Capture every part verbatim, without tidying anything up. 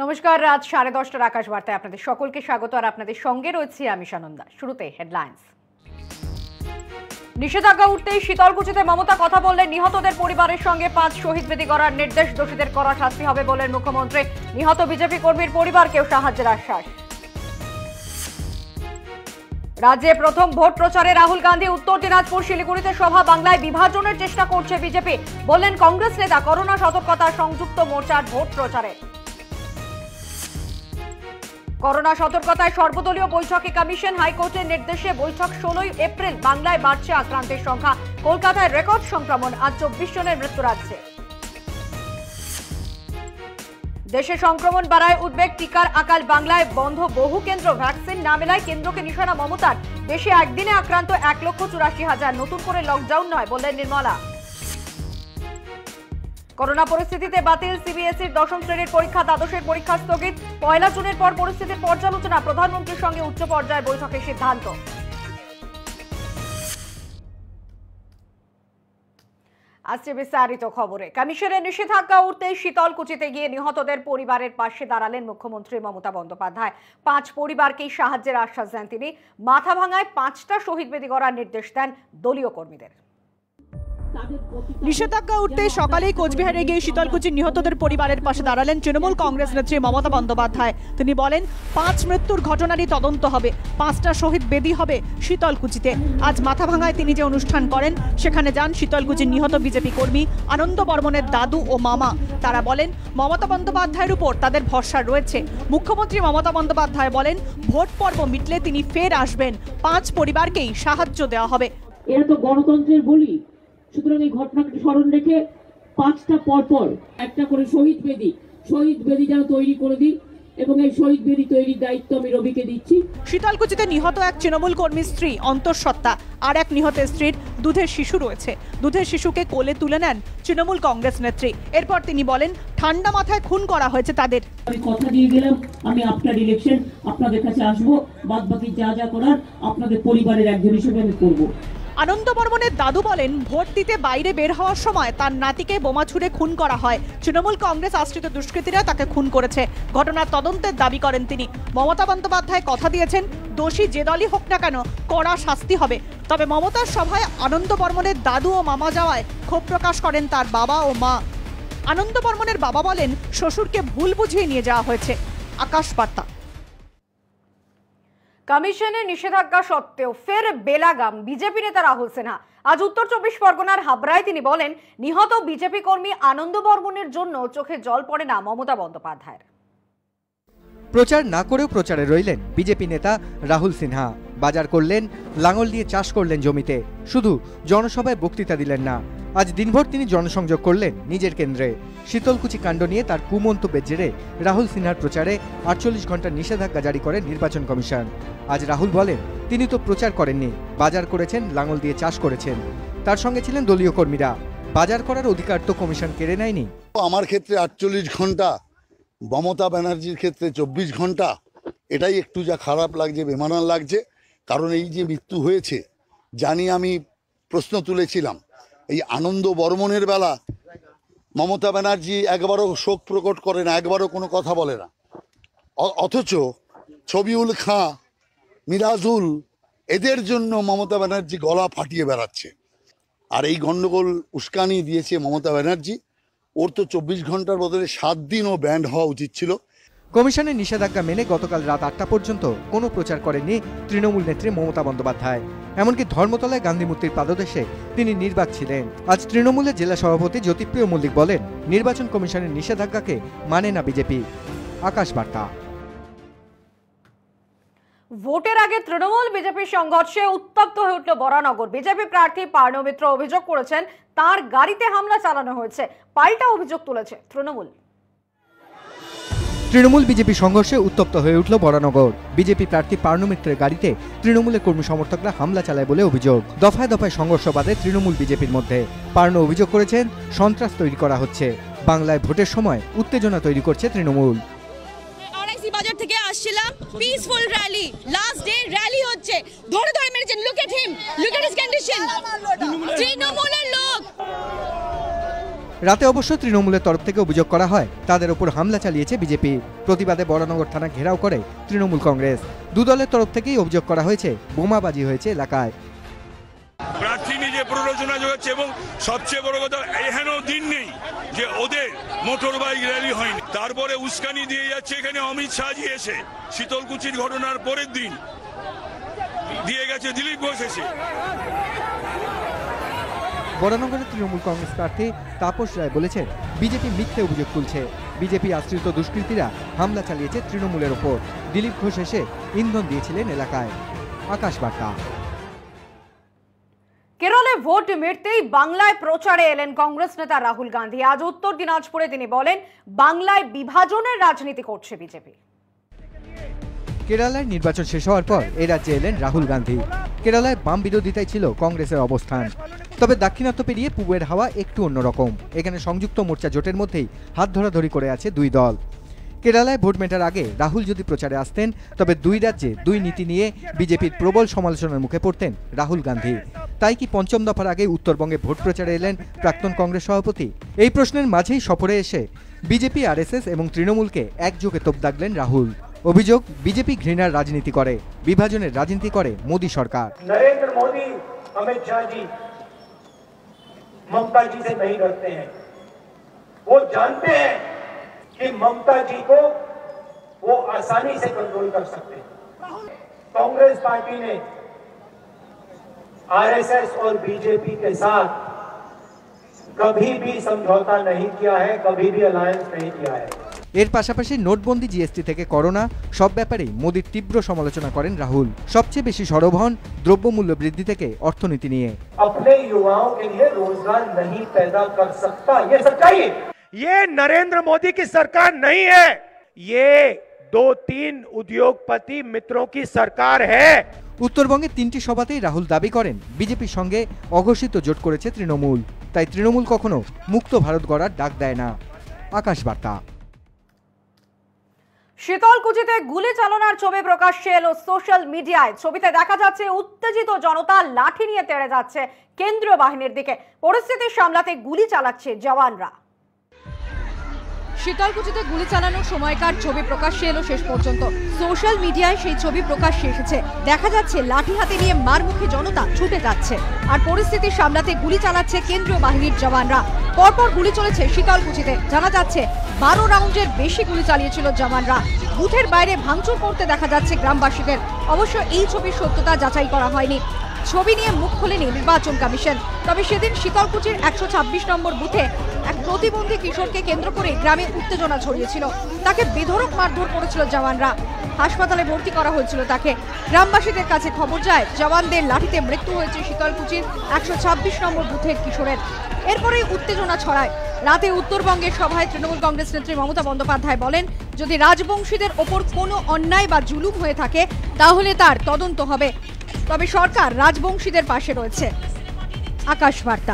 নমস্কার, রাত সাড়ে দশটার আকাশ বার্তায় আপনাদের সকলকে স্বাগত। আর আপনাদের সঙ্গে রয়েছে আমি সানন্দা। শুরুতে হেডলাইন্স। নিষেধাজ্ঞা উঠতেই শীতলকুচিতে মমতা কথা বললেন। নিহতদের পরিবারের সঙ্গে পাঁচ শহীদ বেদি করার নির্দেশ, দোষীদের কড়া শাস্তি হবে বলেন মুখ্যমন্ত্রী। নিহত বিজেপি কর্মীর পরিবারকেও সাহায্যের আশ্বাস। রাজ্যে প্রথম ভোট প্রচারে রাহুল গান্ধী। উত্তর দিনাজপুর শিলিগুড়িতে সভা। বাংলায় বিভাজনের চেষ্টা করছে বিজেপি, বললেন কংগ্রেস নেতা। করোনা সতর্কতা সংযুক্ত মোর্চার ভোট প্রচারে। করোনা সতর্কতায় সর্বদলীয় বৈঠকে কমিশন। হাইকোর্টের নির্দেশে বৈঠক ষোলোই এপ্রিল। বাংলায় বাড়ছে আক্রান্তের সংখ্যা। কলকাতায় রেকর্ড সংক্রমণ, আজ চব্বিশ জনের মৃত্যু রাজ্যে। দেশে সংক্রমণ বাড়ায় উদ্বেগ। টিকার আকাল। বাংলায় বন্ধ বহু কেন্দ্র। ভ্যাকসিন না মেলায় কেন্দ্রকে নিশানা মমতার। দেশে একদিনে আক্রান্ত এক লক্ষ চুরাশি হাজার। নতুন করে লকডাউন নয়, বললেন নির্মলা। করোনা পরিস্থিতিতে বাতিল সিবিএসইর দশম শ্রেণীর পরীক্ষা। দ্বাদশের পরীক্ষা স্থগিত। পয়লা জুনের পর পরিস্থিতির পর্যালোচনা। প্রধানমন্ত্রীর সঙ্গে উচ্চ পর্যায়ের বৈঠকে সিদ্ধান্ত। আসছে বিস্তারিত খবরে। কমিশনের নিষেধাজ্ঞা উঠতেই শীতলকুচিতে গিয়ে নিহতদের পরিবারের পাশে দাঁড়ালেন মুখ্যমন্ত্রী মমতা বন্দ্যোপাধ্যায়। পাঁচ পরিবারকেই সাহায্যের আশ্বাস দেন তিনি। মাথাভাঙায় পাঁচটা শহীদ বেদি করার নির্দেশ দেন দলীয় কর্মীদের। নিষেধাজ্ঞা উঠতে সকালেই কোচবিহারে গিয়ে শীতলকুচির নিহতদের পরিবারের পাশে দাঁড়ালেন তৃণমূল কংগ্রেস নেত্রী মমতা বন্দ্যোপাধ্যায়। তিনি বলেন, পাঁচ মৃত্যুর ঘটনারই তদন্ত হবে, পাঁচটা শহীদ বেদি হবে শীতলকুচিতে। আজ মাথাভাঙায় তিনি যে অনুষ্ঠান করেন, সেখানে যান শীতলকুচির নিহত বিজেপি কর্মী আনন্দ বর্মনের দাদু ও মামা। তারা বলেন, মমতা বন্দ্যোপাধ্যায়ের উপর তাদের ভরসা রয়েছে। মুখ্যমন্ত্রী মমতা বন্দ্যোপাধ্যায় বলেন, ভোট পর্ব মিটলে তিনি ফের আসবেন, পাঁচ পরিবারকেই সাহায্য দেওয়া হবে। এরা তো গণতন্ত্রের বলি, সুতরাং এই ঘটনাকে স্মরণ রেখে পাঁচটা পরপর একটা করে শহীদ বেদি শহীদ বেদি যেন তৈরি করে দিই, এবং এই শহীদ বেদি তৈরির দায়িত্ব আমি রবিকে দিচ্ছি। শীতলকুচিতে নিহত এক তৃণমূল কর্মীর স্ত্রী অন্তঃসত্ত্বা, আর এক নিহতের স্ত্রীর দুধের শিশু রয়েছে। দুধের শিশুকে কোলে তুলে নেন তৃণমূল কংগ্রেস নেত্রী। এরপর তিনি বলেন, ঠান্ডা মাথায় খুন করা হয়েছে তাদের। আমি কথা দিয়ে গেলাম, আমি আফটার ইলেকশন আপনাদের কাছে আসবো, বাদ বাকি যা যা করার আপনাদের পরিবারের একজন হিসেবে আমি করবো। আনন্দ বর্মনের দাদু বলেন, ভোট দিতে বাইরে বের হওয়ার সময় তার নাতিকে বোমা ছুড়ে খুন করা হয়। তৃণমূল কংগ্রেস আশ্রিত দুষ্কৃতীরা তাকে খুন করেছে। ঘটনার তদন্তের দাবি করেন তিনি। মমতা বন্দ্যোপাধ্যায় কথা দিয়েছেন, দোষী যে দলই হোক না কেন, কড়া শাস্তি হবে। তবে মমতার সভায় আনন্দ বর্মনের দাদু ও মামা যাওয়ায় ক্ষোভ প্রকাশ করেন তার বাবা ও মা। আনন্দ বর্মনের বাবা বলেন, শ্বশুরকে ভুল বুঝিয়ে নিয়ে যাওয়া হয়েছে। আকাশ বার্তা। কমিশনের নিষেধাজ্ঞা সত্ত্বেও ফের বেলাগাম বিজেপি নেতা রাহুল সিনহা। আজ উত্তর চব্বিশ পরগনার হাবড়ায় তিনি বলেন, নিহত বিজেপি কর্মী আনন্দ বর্মনের জন্য চোখে জল পড়ে না মমতা বন্দ্যোপাধ্যায়ের। প্রচার না করেও প্রচারে রইলেন বিজেপি নেতা রাহুল সিনহা। বাজার করলেন, লাঙল দিয়ে চাষ করলেন জমিতে, শুধু জনসভায় বক্তৃতা দিলেন না। আজ দিনভর তিনি জনসংযোগ করলেন নিজের কেন্দ্রে। শীতলকুচি কাণ্ড নিয়ে তার কুমন্তব্যের জেরে রাহুল সিনহার প্রচারে আটচল্লিশ ঘন্টার নিষেধাজ্ঞা জারি করেন নির্বাচন কমিশন। আজ রাহুল বলেন, তিনি তো প্রচার করেননি, বাজার করেছেন, লাঙল দিয়ে চাষ করেছেন। তার সঙ্গে ছিলেন দলীয় কর্মীরা। বাজার করার অধিকার তো কমিশন কেড়ে নেয়নি। আমার ক্ষেত্রে আটচল্লিশ ঘন্টা, মমতা ব্যানার্জির ক্ষেত্রে চব্বিশ ঘন্টা, এটাই একটু যা খারাপ লাগছে, বেমানান লাগছে। কারণ এই যে মৃত্যু হয়েছে, জানি আমি প্রশ্ন তুলেছিলাম, এই আনন্দ বর্মনের বেলা মমতা ব্যানার্জি একবারও শোক প্রকট করে না, একবারও কোনো কথা বলে না। অথচ ছবিউল খাঁ, মিরাজুল, এদের জন্য মমতা ব্যানার্জি গলা ফাটিয়ে বেড়াচ্ছে। আর এই গণ্ডগোল উস্কানি দিয়েছে মমতা ব্যানার্জি। ওর তো চব্বিশ ঘন্টার বদলে সাত দিনও ব্যান্ড হওয়া উচিত ছিল। কমিশনের নিষেধাজ্ঞা মেনে গতকাল রাত আটটা পর্যন্ত কোনো প্রচার করেননি তৃণমূল নেত্রী মমতা বন্দ্যোপাধ্যায়। এমনকি ধর্মতলায় গান্ধী মূর্তির পাদদেশে তিনি নির্বাক ছিলেন। আজ তৃণমূলের জেলা সভাপতি জ্যোতিপ্রিয় মল্লিক বলেন, নির্বাচন কমিশনের নিষেধাজ্ঞাকে মানে না বিজেপি। আকাশ বার্তা। ভোটের আগে তৃণমূল বিজেপির সংঘর্ষে উত্তপ্ত হয়ে উঠল বরানগর। বিজেপি প্রার্থী পার্নো মিত্র অভিযোগ করেছেন, তার গাড়িতে হামলা চালানো হয়েছে। পাল্টা অভিযোগ তুলেছে তৃণমূল। তৃণমূল বিজেপি সংঘর্ষে উত্তপ্ত হয়ে উঠল বরানগর। বিজেপি প্রার্থী পার্নো মিত্রের গাড়িতে তৃণমূলের কর্মী সমর্থকরা হামলা চালায় বলে অভিযোগ। দফায় দফায় সংঘর্ষ বাধে তৃণমূল বিজেপির মধ্যে। পার্নো অভিযোগ করেছেন, সন্ত্রাস তৈরি করা হচ্ছে। বাংলায় ভোটের সময় উত্তেজনা তৈরি করছে তৃণমূল। বাজার থেকে আসছিলাম, peaceful rally, last day rally হচ্ছে, ধরে ধরে মেরেছেন। Look at him, look at his condition. তৃণমূলের লোক রাতে অবশ্য তৃণমূলের তরফ থেকে অভিযোগ করা হয় তাদের ওপর হামলা চালিয়েছে বিজেপি। প্রতিবাদে বরানগর থানা ঘেরাও করে তৃণমূল কংগ্রেস। দু দলের তরফ থেকেই অভিযোগ করা হয়েছে বোমাবাজি হয়েছে এলাকায়। প্রার্থী নিজে প্ররোচনা যোগাচ্ছে এবং সবচেয়ে বড় কথা এহেন দিন নেই যে ওদের মোটর বাইক র্যালি হয়নি। তারপরে উস্কানি দিয়ে যাচ্ছে এখানে অমিত শাহজি এসে শীতলকুচির ঘটনার পরের দিন দিয়ে গেছে দিলীপ ঘোষ এসে। বরানগরের তৃণমূল কংগ্রেস প্রার্থী তাপস রায় বলেছেন বিজেপি মিথ্যে অভিযোগ তুলছে। বিজেপি আশ্রিত দুষ্কৃতীরা হামলা চালিয়েছে তৃণমূলের ওপর। দিলীপ ঘোষ এসে ইন্ধন দিয়েছিলেন এলাকায়। আকাশ বার্তা। কেরলে ভোট মিটতেই বাংলায় প্রচারে এলেন কংগ্রেস নেতা রাহুল গান্ধী। আজ উত্তর দিনাজপুরে তিনি বলেন বাংলায় বিভাজনের রাজনীতি করছে বিজেপি। কেরালায় নির্বাচন শেষ হওয়ার পর এই রাজ্যে এলেন রাহুল গান্ধী। কেরালায় বাম বিরোধিতায় ছিল কংগ্রেসের অবস্থান, তবে দাক্ষিণাত্য পেরিয়ে পূবের হাওয়া একটু অন্যরকম। এখানে সংযুক্ত মোর্চা জোটের মধ্যেই হাত ধরাধরি করে আছে দুই দল। কেরালায় ভোট মেটার আগে রাহুল যদি প্রচারে আসতেন তবে দুই রাজ্যে দুই নীতি নিয়ে বিজেপির প্রবল সমালোচনার মুখে পড়তেন রাহুল গান্ধী। তাই কি পঞ্চম দফার আগে উত্তরবঙ্গে ভোট প্রচারে এলেন প্রাক্তন কংগ্রেস সভাপতি? এই প্রশ্নের মাঝেই সফরে এসে বিজেপি, আরএসএস এবং তৃণমূলকে একযোগে তোপ দাগলেন রাহুল। অভিযোগ বিজেপি ঘৃণার রাজনীতি করে, বিভাজনের রাজনীতি করে মোদী সরকার। नरेंद्र मोदी, अमित शाह जी ममता जी से नहीं डरते हैं। वो जानते हैं कि ममता जी को वो आसानी से कंट्रोल कर सकते हैं। कांग्रेस पार्टी ने आरएसएस और बीजेपी के साथ कभी भी समझौता नहीं किया है, कभी भी अलायंस नहीं किया है। এর পাশাপাশি নোটবন্দি, জিএসটি থেকে করোনা সব ব্যাপারেই মোদির তীব্র সমালোচনা করেন রাহুল। সবচেয়ে বেশি সরব হন দ্রব্যমূল্য বৃদ্ধি থেকে অর্থনীতি নিয়ে। अपने युवाओं के लिए रोजगार नहीं पैदा कर सकता, ये सच्चाई है। ये नरेंद्र मोदी की सरकार नहीं है, ये दो तीन उद्योगपति मित्रों की सरकार है। উত্তরবঙ্গের তিনটি সভাতেই রাহুল দাবি করেন বিজেপির সঙ্গে অঘোষিত জোট করেছে তৃণমূল। তাই তৃণমূল কখনো মুক্ত ভারত গড়ার ডাক দেয় না। আকাশ বার্তা। শীতলকুচিতে গুলি চালানোর ছবি প্রকাশ্যে এলো সোশ্যাল মিডিয়ায়। ছবিতে দেখা যাচ্ছে উত্তেজিত জনতা লাঠি নিয়ে তেড়ে যাচ্ছে কেন্দ্রীয় বাহিনীর দিকে। পরিস্থিতি সামলাতে গুলি চালাচ্ছে জওয়ানরা। শীতলকুচিতে গুলি চালানোর সময়কার ছবি প্রকাশ্যে এলো শেষ পর্যন্ত। সোশ্যাল মিডিয়ায় সেই ছবি প্রকাশ্যে এসেছে। দেখা যাচ্ছে লাঠি হাতে নিয়ে মারমুখী জনতা ছুটে যাচ্ছে, আর পরিস্থিতি সামলাতে গুলি চালাচ্ছে কেন্দ্রীয় বাহিনীর জওয়ানরা। পরপর গুলি চলেছে শীতলকুচিতে। জানা যাচ্ছে বারো রাউন্ডের বেশি গুলি চালিয়েছিল জওয়ানরা। বুথের বাইরে ভাঙচুর করতে দেখা যাচ্ছে গ্রামবাসীদের। অবশ্য এই ছবির সত্যতা যাচাই করা হয়নি। ছবি নিয়ে মুখ খোলেনি নির্বাচন কমিশন। তবে সেদিন শীতলকুচির একশো ছাব্বিশ নম্বর বুথে এক প্রতিবন্ধী কিশোরকে কেন্দ্র করে গ্রামে উত্তেজনা ছড়িয়েছিল। তাকে বেধড়ক মারধর করেছিল জওয়ানরা। হাসপাতালে ভর্তি করা হয়েছিল তাকে। গ্রামবাসীদের কাছে খবর যায় জওয়ানদের লাঠিতে মৃত্যু হয়েছে শীতলকুচির একশো ছাব্বিশ নম্বর বুথের কিশোরের। এরপরেই উত্তেজনা ছড়ায়। রাতে উত্তরবঙ্গের সভায় তৃণমূল কংগ্রেস নেত্রী মমতা বন্দ্যোপাধ্যায় বলেন, যদি রাজবংশীদের ওপর কোনো অন্যায় বা জুলুম হয়ে থাকে তাহলে তার তদন্ত হবে। তবে সরকার রাজবংশীদের পাশে রয়েছে। আকাশ বার্তা।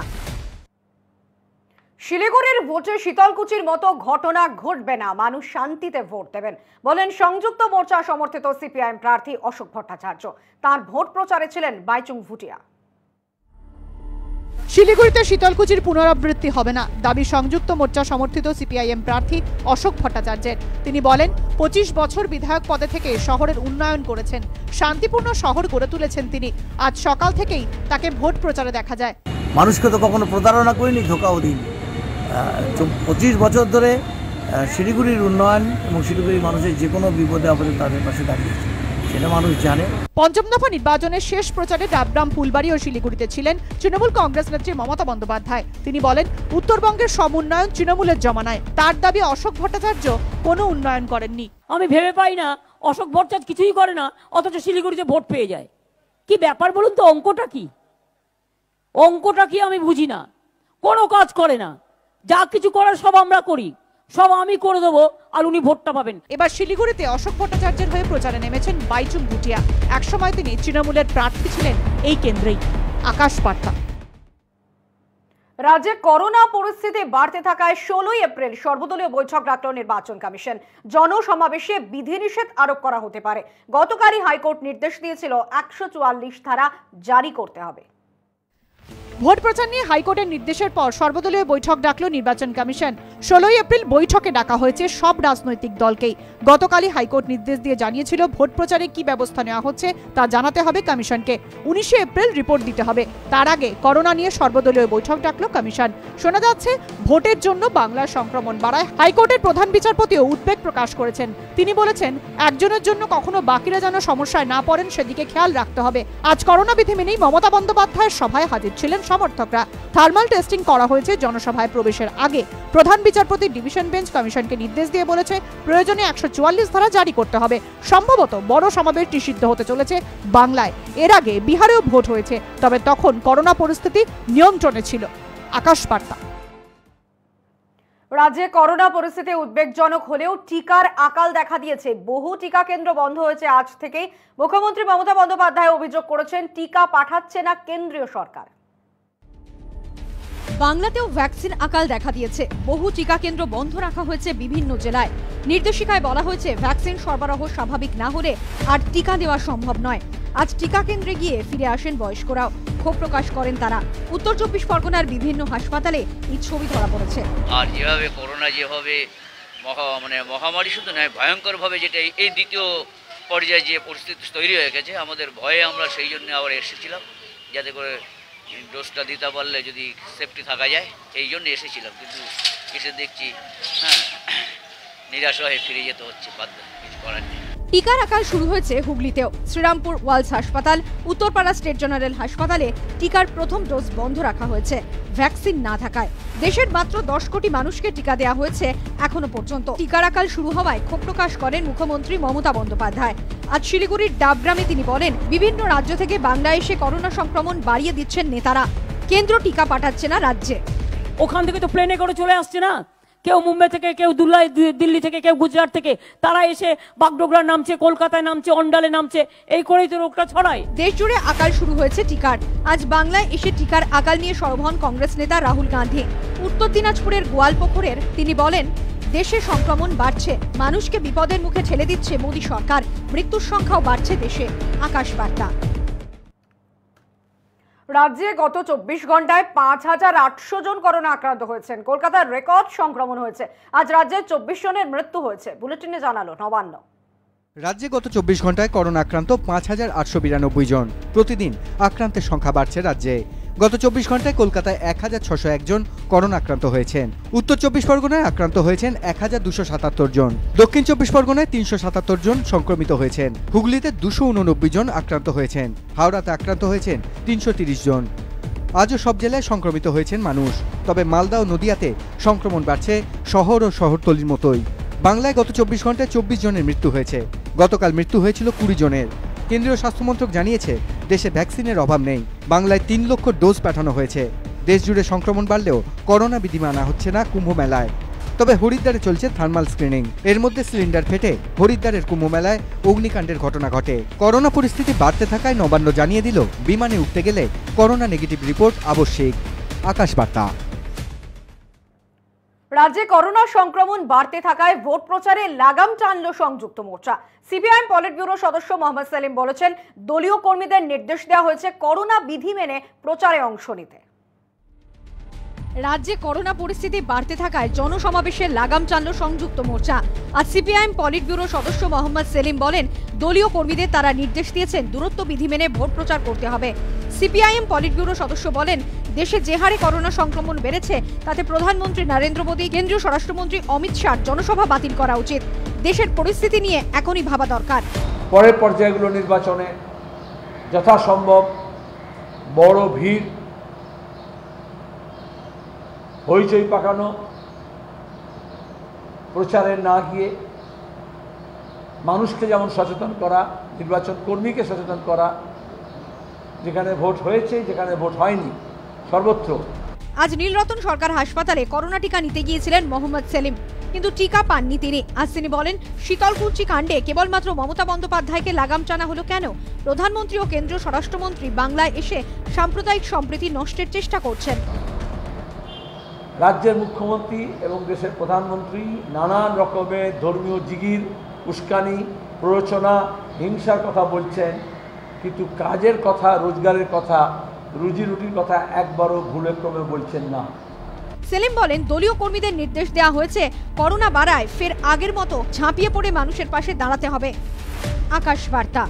শিলিগুড়ির ভোটে শীতলকুচির মতো ঘটনা ঘটবে না, মানুষ শান্তিতে ভোট দেবেন বলেন সংযুক্ত মোর্চা সমর্থিত সিপিআইএম প্রার্থী অশোক ভট্টাচার্য। তার ভোট প্রচারে ছিলেন বাইচুং ভুটিয়া। শিলিগুড়িতে শীতলকুচির পুনরাবৃত্তি হবে না, দাবি সংযুক্ত মোর্চা সমর্থিত সিপিআইএম প্রার্থী অশোক ভট্টাচার্যের। তিনি বলেন, পঁচিশ বছর বিধায়ক পদে থেকে শহরের উন্নয়ন করেছেন, শান্তিপূর্ণ শহর গড়ে তুলেছেন তিনি। আজ সকাল থেকেই তাকে ভোট প্রচারে দেখা যায়। মানুষকে তো কখনো প্রতারণা করিনি, ধোকাও দিইনি। পঁচিশ বছর ধরে শিলিগুড়ির উন্নয়ন এবং শিলিগুড়ির মানুষের যে কোনো বিপদে আপদে তাদের পাশে দাঁড়িয়েছে, সেটা মানুষ জানে। পঞ্চম দফা নির্বাচনের শেষ প্রচারে ডাবগ্রাম, ফুলবাড়ি ও শিলিগুড়িতে ছিলেন তৃণমূল কংগ্রেস নেত্রী মমতা বন্দ্যোপাধ্যায়। তিনি বলেন, উত্তরবঙ্গের সব উন্নয়ন তৃণমূলের জমানায়। তার দাবি অশোক ভট্টাচার্য কোনো উন্নয়ন করেননি। আমি ভেবে পাই না অশোক ভট্টাচার্য কিছুই করে না, অথচ শিলিগুড়িতে ভোট পেয়ে যায়। কি ব্যাপার বলুন তো? অঙ্কটা কি? অঙ্কটা কি আমি বুঝি না। কোনো কাজ করে না, যা কিছু করার সব আমরা করি, সব আমি করে দেবো, আর উনি ভোটটা পাবেন। এবার শিলিগুড়িতে অশোক ভট্টাচার্যের হয়ে প্রচারে নেমেছেন বাইচুং ভুটিয়া। একসময় তিনি তৃণমূলের প্রার্থী ছিলেন এই কেন্দ্রেই। আকাশ বার্তা। রাজ্যে করোনা পরিস্থিতি বাড়তে থাকায় ষোলোই এপ্রিল সর্বদলীয় বৈঠক ডাকল নির্বাচন কমিশন। জনসমাবেশে বিধিনিষেধ আরোপ করা হতে পারে। গতকালই হাইকোর্ট নির্দেশ দিয়েছিল একশো চুয়াল্লিশ ধারা জারি করতে হবে। ভোট প্রচার নিয়ে হাইকোর্টের নির্দেশের পর সর্বদলীয় বৈঠক ডাকল নির্বাচন কমিশন। ষোলোই এপ্রিল বৈঠকে ডাকা হয়েছে সব রাজনৈতিক দলকেই। গতকালই হাইকোর্ট নির্দেশ দিয়ে জানিয়েছিল ভোট প্রচারে কি ব্যবস্থা নেওয়া হচ্ছে তা জানাতে হবে কমিশনকে। উনিশে এপ্রিল রিপোর্ট দিতে হবে। তার আগে করোনা নিয়ে সর্বদলীয় বৈঠক ডাকল কমিশন। শোনা যাচ্ছে ভোটের জন্য বাংলার সংক্রমণ বাড়ায়। হাইকোর্টের প্রধান বিচারপতিও উদ্বেগ প্রকাশ করেছেন। তিনি বলেছেন, একজনের জন্য কখনো বাকিরা যেন সমস্যায় না পড়েন সেদিকে খেয়াল রাখতে হবে। আজ করোনা বিধি মেনেই মমতা বন্দ্যোপাধ্যায়ের সভায় হাজির ছিলেন সমর্থকরা। থার্মাল টেস্টিং করা হয়েছে জনসভায় প্রবেশের আগে। প্রধান বিচারপতি ডিভিশন বেঞ্চ কমিশনকে নির্দেশ দিয়ে বলেছে প্রয়োজনে একশো চুয়াল্লিশ ধারা জারি করতে হবে। সম্ভবত বড় সমাবেশ নিষিদ্ধ হতে চলেছে বাংলায়। এর আগে বিহারেও ভোট হয়েছে, তবে তখন করোনা পরিস্থিতি নিয়ন্ত্রণে ছিল। আকাশ বার্তা। রাজ্যে করোনা পরিস্থিতি উদ্বেগজনক হলেও টিকার আকাল দেখা দিয়েছে। বহু টিকা কেন্দ্র বন্ধ হয়েছে আজ থেকেই। মুখ্যমন্ত্রী মমতা বন্দ্যোপাধ্যায় অভিযোগ করেছেন টিকা পাঠাচ্ছে না কেন্দ্রীয় সরকার। বাংলাতেও ভ্যাকসিন আকাল দেখা দিয়েছে। বহু টিকা কেন্দ্র বন্ধ রাখা হয়েছে বিভিন্ন জেলায়। নির্দেশিকায় বলা হয়েছে ভ্যাকসিন সরবরাহ স্বাভাবিক না হলে আর টিকা দেওয়া সম্ভব নয়। আজ টিকা কেন্দ্রে গিয়ে ফিরে আসেন বয়স্করাও। ক্ষোভ প্রকাশ করেন তারা। উত্তর চব্বিশ পরগনার বিভিন্ন হাসপাতালে এই ছবি ধরা পড়েছে। আর যেভাবে করোনা যেভাবে মহা মানে মহামারী শুধু নয়, ভয়ঙ্করভাবে যেটা এই দ্বিতীয় পর্যায়ে যে পরিস্থিতি তৈরি হয়ে গেছে, আমাদের ভয়ে আমরা সেই জন্য আবার এসেছিলাম, যাতে করে ডোজটা দিতে পারলে যদি সেফটি থাকা যায়, এই জন্য এসেছিলাম। কিন্তু এসে দেখছি হ্যাঁ নিরাশ হয়ে ফিরে যেতে হচ্ছে, বাধ্য, কিছু করার নেই। টিকার আকাল শুরু হয়েছে হুগলিতেও। শ্রীরামপুর ওয়ালস হাসপাতাল, উত্তরপাড়া স্টেট জেনারেল হাসপাতালে টিকার প্রথম ডোজ বন্ধ রাখা হয়েছে ভ্যাকসিন না থাকায়। দেশের মাত্র দশ কোটি মানুষকে টিকা দেওয়া হয়েছে এখনো পর্যন্ত। টিকার আকাল শুরু হওয়ায় ক্ষোভ প্রকাশ করেন মুখ্যমন্ত্রী মমতা বন্দ্যোপাধ্যায়। আজ শিলিগুড়ির ডাবগ্রামে তিনি বলেন, বিভিন্ন রাজ্য থেকে বাংলায় এসে করোনা সংক্রমণ বাড়িয়ে দিচ্ছেন নেতারা। কেন্দ্র টিকা পাঠাচ্ছে না রাজ্যে। ওখান থেকে তো প্লেনে করে চলে আসছে না, কেউ মুম্বাই থেকে, কেউ দুলাই দিল্লি থেকে, কেউ গুজরাট থেকে, তারা এসে বাগডোগরা নামছে, কলকাতায় নামছে, অন্ডালে নামছে, এই করেই তো রোগটা ছড়ায়। দেশ জুড়ে আকাল শুরু হয়েছে টিকার। আজ বাংলায় এসে টিকার আকাল নিয়ে সরব হন কংগ্রেস নেতা রাহুল গান্ধী। উত্তর দিনাজপুরের গোয়ালপুকুরের তিনি বলেন, দেশে সংক্রমণ বাড়ছে, মানুষকে বিপদের মুখে ঠেলে দিচ্ছে মোদী সরকার, মৃত্যুর সংখ্যাও বাড়ছে দেশে। আকাশ বার্তা। রাজ্যে গত চব্বিশ ঘন্টায় পাঁচ হাজার আটশো জন করোনা আক্রান্ত হয়েছেন। কলকাতার রেকর্ড সংক্রমণ হয়েছে। আজ রাজ্যে চব্বিশ জনের মৃত্যু হয়েছে। বুলেটিনে জানালো নবান্ন। রাজ্যে গত চব্বিশ ঘন্টায় করোনা আক্রান্ত পাঁচ হাজার আটশো বিরানব্বই জন। প্রতিদিন আক্রান্তের সংখ্যা বাড়ছে রাজ্যে। গত চব্বিশ ঘন্টায় কলকাতায় এক হাজার ছশো এক জন করোনা আক্রান্ত হয়েছেন। উত্তর চব্বিশ পরগনায় আক্রান্ত হয়েছেন এক হাজার দুশো সাতাত্তর জন। দক্ষিণ চব্বিশ পরগনায় তিনশো সাতাত্তর জন সংক্রমিত হয়েছেন। হুগলিতে দুশো উননব্বই জন আক্রান্ত হয়েছেন। হাওড়াতে আক্রান্ত হয়েছেন তিনশো তিরিশ জন। আজও সব জেলায় সংক্রমিত হয়েছেন মানুষ। তবে মালদা ও নদিয়াতে সংক্রমণ বাড়ছে শহর ও শহরতলির মতোই। বাংলায় গত চব্বিশ ঘন্টায় চব্বিশ জনের মৃত্যু হয়েছে। গতকাল মৃত্যু হয়েছিল কুড়ি জনের। কেন্দ্রীয় স্বাস্থ্যমন্ত্রক জানিয়েছে দেশে ভ্যাকসিনের অভাব নেই। বাংলায় তিন লক্ষ ডোজ পাঠানো হয়েছে। দেশ জুড়ে সংক্রমণ বাড়লেও করোনা বিধি মানা হচ্ছে না কুম্ভ মেলায়। তবে হরিদ্বারে চলছে থার্মাল স্ক্রিনিং। এর মধ্যে সিলিন্ডার ফেটে হরিদ্বারের কুম্ভ মেলায় অগ্নিকাণ্ডের ঘটনা ঘটে। করোনা পরিস্থিতি বাড়তে থাকায় নবান্ন জানিয়ে দিল বিমানে উঠতে গেলে করোনা নেগেটিভ রিপোর্ট আবশ্যিক। আকাশ বার্তা। রাজ্যে করোনা সংক্রমণ বাড়তে থাকায় ভোট প্রচারে লাগাম টানল সংযুক্ত মোর্চা। সিপিআইএম পলিট ব্যুরো সদস্য মোহাম্মদ সেলিম বলেছেন, দলীয় কর্মীদের নির্দেশ দেওয়া হয়েছে করোনা বিধি মেনে প্রচারে অংশ নিতে। রাজ্যে করোনা পরিস্থিতি বাড়তে থাকায় জনসমাবেশের লাগাম টানল সংযুক্ত মোর্চা। আজ সিপিআইএম পলিট ব্যুরো সদস্য মোহাম্মদ সেলিম বলেন, দলীয় কর্মীদের তারা নির্দেশ দিয়েছেন দূরত্ব বিধি মেনে ভোট প্রচার করতে হবে। সিপিআইএম পলিট ব্যুরো সদস্য বলেন, দেশে যে হারে করোনা সংক্রমণ বেড়েছে তাতে প্রধানমন্ত্রী নরেন্দ্র মোদী, কেন্দ্রীয় স্বরাষ্ট্রমন্ত্রী অমিত শাহ জনসভা বাতিল করা উচিত। দেশের পরিস্থিতি নিয়ে এখনই ভাবা দরকার। পরের পর্যায়গুলো নির্বাচনে যথাসম্ভব বড় ভিড়, হইচই পাকানো, প্রচারে না গিয়ে মানুষকে যেমন সচেতন করা, নির্বাচন কর্মীকে সচেতন করা, যেখানে ভোট হয়েছে, যেখানে ভোট হয়নি, সর্বত্র। আজ নীলরতন সরকার হাসপাতালে করোনা টিকা নিতে গিয়েছিলেন মোহাম্মদ সেলিম, কিন্তু টিকা পাননি তিনি। আজ তিনি বলেন, শীতলকুচি কাণ্ডে কেবলমাত্র মমতা বন্দ্যোপাধ্যায়কে লাগাম টানা হলো কেন? প্রধানমন্ত্রী ও কেন্দ্রীয় স্বরাষ্ট্রমন্ত্রী বাংলায় এসে সাম্প্রদায়িক সম্প্রীতি নষ্টের চেষ্টা করছেন। রাজ্যের মুখ্যমন্ত্রী এবং দেশের প্রধানমন্ত্রী নানান রকমের ধর্মীয় জিগির, উস্কানি, প্ররোচনা, হিংসার কথা বলছেন, কিন্তু কাজের কথা, রোজগারের কথা রুজি রুটির কথা একবারও ভুলে ক্রমে বলছেন না। সেলিম বলেন, দলীয় কর্মীদের নির্দেশ দেওয়া হয়েছে করোনা বাড়ায় ফের আগের মতো ঝাঁপিয়ে পড়ে মানুষের পাশে দাঁড়াতে হবে। আকাশ বার্তা।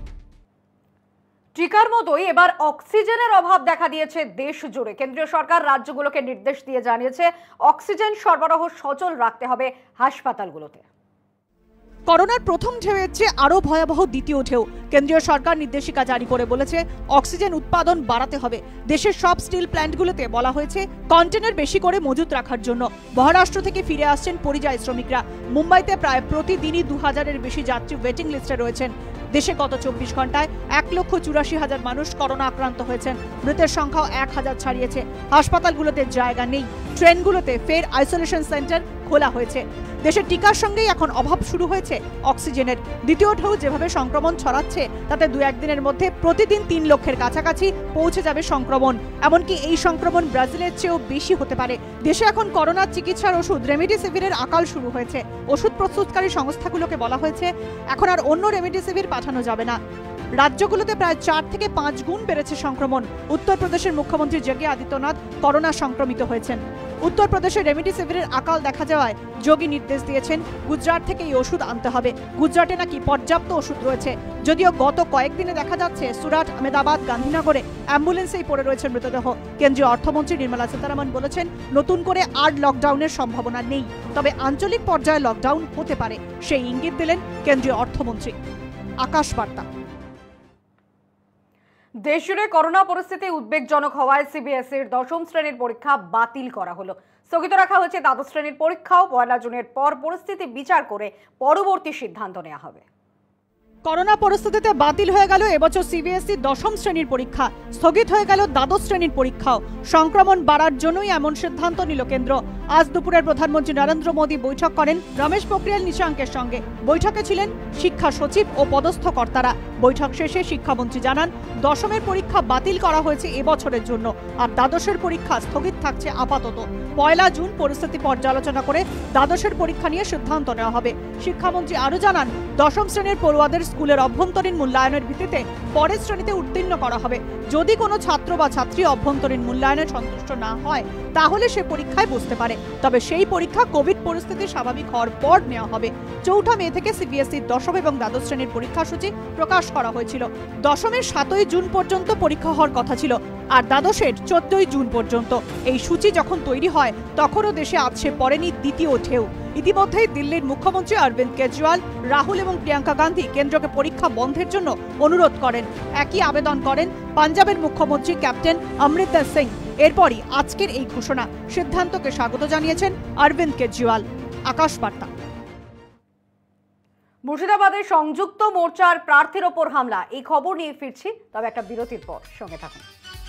টিকার মতোই এবার অক্সিজেনের অভাব দেখা দিয়েছে দেশ জুড়ে। কেন্দ্রীয় সরকার রাজ্যগুলোকে নির্দেশ দিয়ে জানিয়েছে অক্সিজেন সরবরাহ সচল রাখতে হবে হাসপাতালগুলোতে। করোনার প্রথম ঢেউয়ের চেয়ে আরও ভয়াবহ দ্বিতীয় ঢেউ। কেন্দ্রীয় সরকার নির্দেশিকা জারি করে বলেছে অক্সিজেন উৎপাদন বাড়াতে হবে। দেশের সব স্টিল প্ল্যান্টগুলোতে বলা হয়েছে কন্টেনার বেশি করে মজুত রাখার জন্য। মহারাষ্ট্র থেকে ফিরে আসছেন পরিযায়ী শ্রমিকরা। মুম্বাইতে প্রায় প্রতিদিনই দু হাজারের বেশি যাত্রী ওয়েটিং লিস্টে রয়েছেন। দেশে গত চব্বিশ ঘন্টায় এক লক্ষ চুরাশি হাজার মানুষ করোনা আক্রান্ত হয়েছেন। মৃতের সংখ্যাও এক হাজার ছাড়িয়েছে। হাসপাতালগুলোতে জায়গা নেই। ট্রেনগুলোতে ফের আইসোলেশন সেন্টার খোলা হয়েছে। দেশের টিকার সঙ্গেই এখন অভাব শুরু হয়েছে অক্সিজেনের। দ্বিতীয় ঢেউ যেভাবে সংক্রমণ ছড়াচ্ছে তাতে দু একদিনের মধ্যে প্রতিদিন তিন লক্ষের কাছাকাছি পৌঁছে যাবে সংক্রমণ। এমনকি এই সংক্রমণ ব্রাজিলের চেয়েও বেশি হতে পারে। দেশে এখন করোনার চিকিৎসার ওষুধ রেমডিসিভিরের আকাল শুরু হয়েছে। ওষুধ প্রস্তুতকারী সংস্থাগুলোকে বলা হয়েছে এখন আর অন্য রেমডিসিভির পাঠানো যাবে না। রাজ্যগুলোতে প্রায় চার থেকে পাঁচ গুণ বেড়েছে সংক্রমণ। উত্তরপ্রদেশের মুখ্যমন্ত্রী যোগী আদিত্যনাথ করোনা সংক্রমিত হয়েছেন। উত্তরপ্রদেশে রেমডিসিভিরের আকাল দেখা যাওয়ায় যোগী নির্দেশ দিয়েছেন গুজরাট থেকে এই ওষুধ আনতে হবে। গুজরাটে নাকি পর্যাপ্ত ওষুধ রয়েছে। যদিও গত কয়েকদিনে দেখা যাচ্ছে সুরাট, আহমেদাবাদ, গান্ধীনগরে অ্যাম্বুলেন্সেই পড়ে রয়েছে মৃতদেহ। কেন্দ্রীয় অর্থমন্ত্রী নির্মলা সীতারামন বলেছেন নতুন করে আর লকডাউনের সম্ভাবনা নেই, তবে আঞ্চলিক পর্যায়ে লকডাউন হতে পারে, সেই ইঙ্গিত দিলেন কেন্দ্রীয় অর্থমন্ত্রী। আকাশ বার্তা। দেশজুড়ে করোনা পরিস্থিতি উদ্বেগজনক হওয়ায় সিবিএসইর দশম শ্রেণীর পরীক্ষা বাতিল করা হলো। স্থগিত রাখা হয়েছে দ্বাদশ শ্রেণীর পরীক্ষাও। পয়লা জুনের পর পরিস্থিতি বিচার করে পরবর্তী সিদ্ধান্ত নেওয়া হবে। করোনা পরিস্থিতিতে বাতিল হয়ে গেল এবছর সিবিএসই দশম শ্রেণীর পরীক্ষা। স্থগিত হয়ে গেল দ্বাদশ শ্রেণীর পরীক্ষাও। সংক্রমণ বাড়ার জন্যই এমন সিদ্ধান্ত নিল কেন্দ্র। আজ দুপুরে প্রধানমন্ত্রী নরেন্দ্র মোদী বৈঠক করেন রমেশ পোখরিয়াল নিশাঙ্কের সঙ্গে। বৈঠকে ছিলেন শিক্ষা সচিব ও পদস্থ কর্তারা। বৈঠক শেষে শিক্ষামন্ত্রী জানান দশমের পরীক্ষা বাতিল করা হয়েছে এবছরের জন্য, আর দ্বাদশের পরীক্ষা স্থগিত থাকছে আপাতত। পয়লা জুন পরিস্থিতি পর্যালোচনা করে দ্বাদশের পরীক্ষা নিয়ে সিদ্ধান্ত নেওয়া হবে। শিক্ষামন্ত্রী আরও জানান দশম শ্রেণীর পড়ুয়াদের স্কুলের অভ্যন্তরীণ মূল্যায়নের ভিত্তিতে পরের শ্রেণীতে উত্তীর্ণ করা হবে। যদি কোনো ছাত্র বা ছাত্রী অভ্যন্তরীণ মূল্যায়নে সন্তুষ্ট না হয় তাহলে সে পরীক্ষায় বসতে পারে, তবে সেই পরীক্ষা কোভিড পরিস্থিতি স্বাভাবিক হওয়ার পর নেওয়া হবে। চৌঠা মে থেকে সিবিএসইর দশম এবং দ্বাদশ শ্রেণীর পরীক্ষা সূচি প্রকাশ করা হয়েছিল। দশমের সাতই জুন পর্যন্ত পরীক্ষা হওয়ার কথা ছিল, আর দ্বাদশের চোদ্দই জুন পর্যন্ত। এই সূচি যখন তৈরি হয় তখনও দেশে আছড়ে পড়েনি দ্বিতীয় ঢেউ। ইতিমধ্যেই দিল্লির মুখ্যমন্ত্রী অরবিন্দ কেজরিওয়াল, রাহুল এবং প্রিয়াঙ্কা গান্ধী কেন্দ্রকে পরীক্ষা বন্ধের জন্য অনুরোধ করেন। একই আবেদন করেন পাঞ্জাবের মুখ্যমন্ত্রী ক্যাপ্টেন অমরিন্দর সিং। এরপরই আজকের এই ঘোষণা। সিদ্ধান্তকে স্বাগত জানিয়েছেন অরবিন্দ কেজরিওয়াল। আকাশ বার্তা। মুর্শিদাবাদে সংযুক্ত মোর্চার প্রার্থীর ওপর হামলা, এই খবর নিয়ে ফিরছি, তবে একটা বিরতির পর সঙ্গে থাকুন।